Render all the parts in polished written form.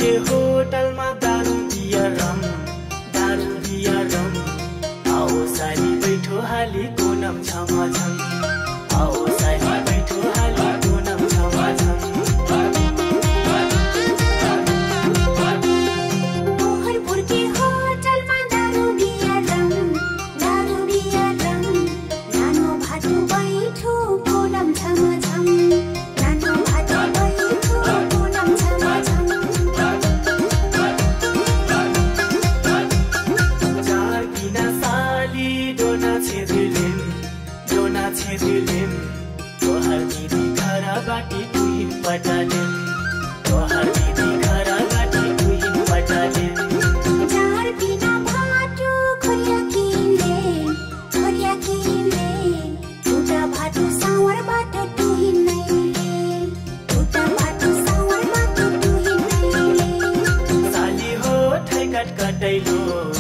के होटलमा दारू दिया रम आओ साली बैठो हाली कोनम झमझम आओ साली बैठो हाली कोनम झमझम मोहनपुर के होटलमा दारू दिया रम नानो भाटो बैठो कोनम झमझम नानो भाटो बैठो कोनम झमझम छेदिलिम तोहर दिदी घरबाटी तुहिन पटालिम तोहर दिदी घरबाटी तुहिन पटालिम चार बिना भाटो खोरिया किनले उटा भाटो सावर बाटो तुहिन नैले उटा भाटो सावर बाटो तुहिन नैले साली हो ठैकट कटैलो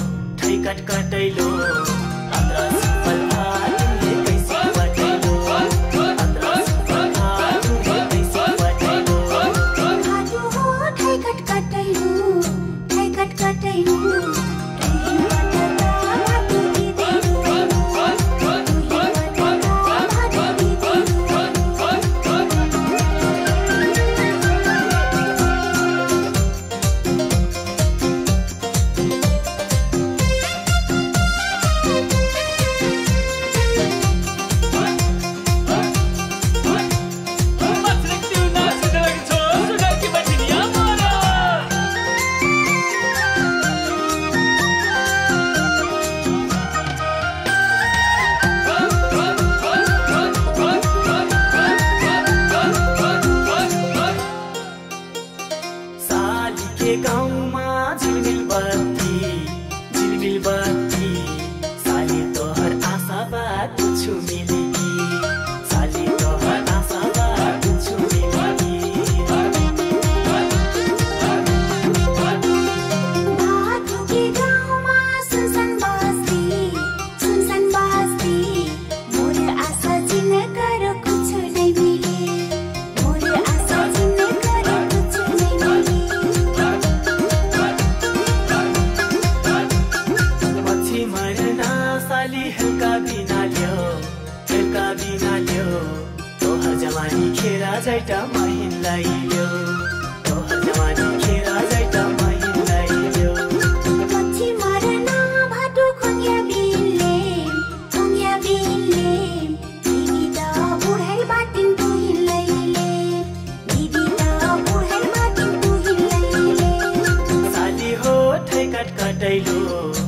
गाउँमा झिलमिल बत्ती साली तोहर आशाबाट छु मिलेकी साली तोहर आशाबाट छु मिलेकी भाटोके गाउँमा सुनसान बस्ती मोर आशा जिन कर कुछ नै मिले मोर आशा जिन कर कुछ नै मिले साली हल्का बिना ल्यो तोहर जवानी खेरा जाइटा महिनलाई ल्यो तोहर जवानी खेरा जाइटा महिनलाई ल्यो पछि मरना भाटो खोङ्या बिनले दिदी त बुढाइ बाटिन तुहिन लैले दिदी त बुढाइ बाटिन तुहिन लैले साली हो ठैकट कटैलो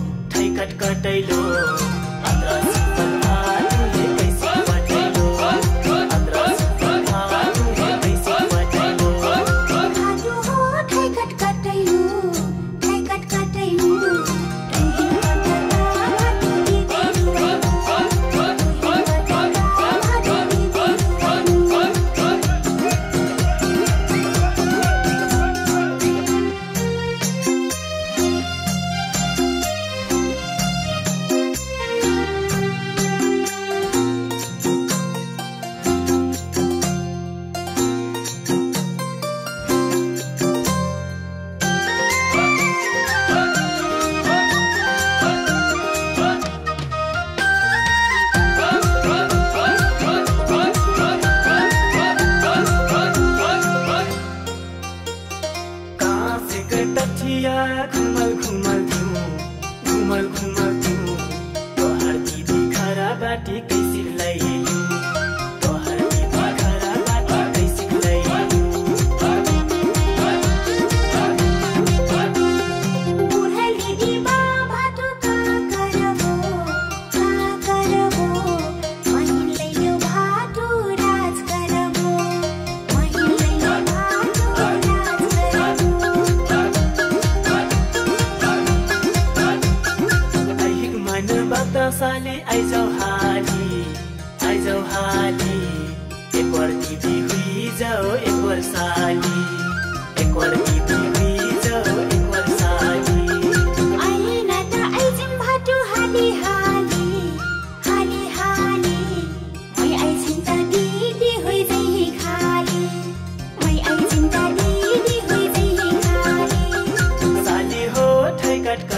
घुमल थियौ तोहर दिदी घरबाटी कैसी लैलु तोहर दिदी घरबाटी कैसी लैलु बुढाइ दिदी भाटो का करबो महिन लैलो भाटो राज करबो महिन लैलो भाटो राज करबो साली आइजाउ हाली एक बार दिदी हुई जाओ एक बार साली एक बार दिदी हुई जाओ एक बार साली आइन त आइजिम भाटो हाली मै आइजिम त दिदी हुई जही खाली मै आइजिम त दिदी हुई जही खाली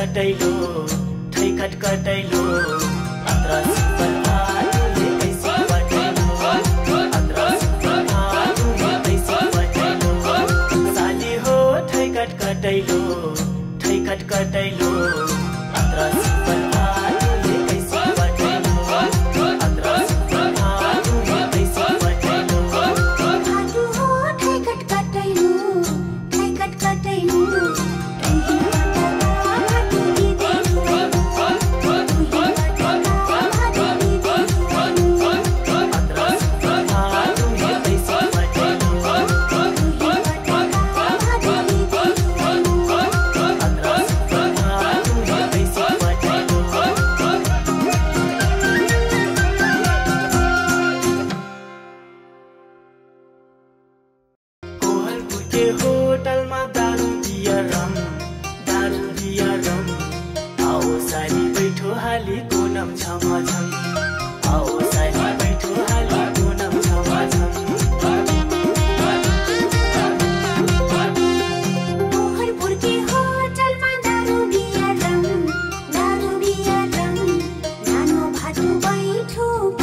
कटैलो ठैकट कटैलो अत्र सुपर भातुले कैसी पटैलो अत्र सुपर भातुले कैसी पटैलो साली हो ठैकट कटैलो ठैकट कटैलो अत्र सुपर भातुले कैसी पटैलो अत्र सुपर भातुले कैसी पटैलो भातु हो ठैकट कटैलो ठैकट कटैलो होटलमा दारू बियर रम आओ साली बैठो हाली कोनम झमझम आओ साली बैठो हाली कोनम झमझम कोहलपुर के होटलमा दारू बियर रम नानो भातु बैठो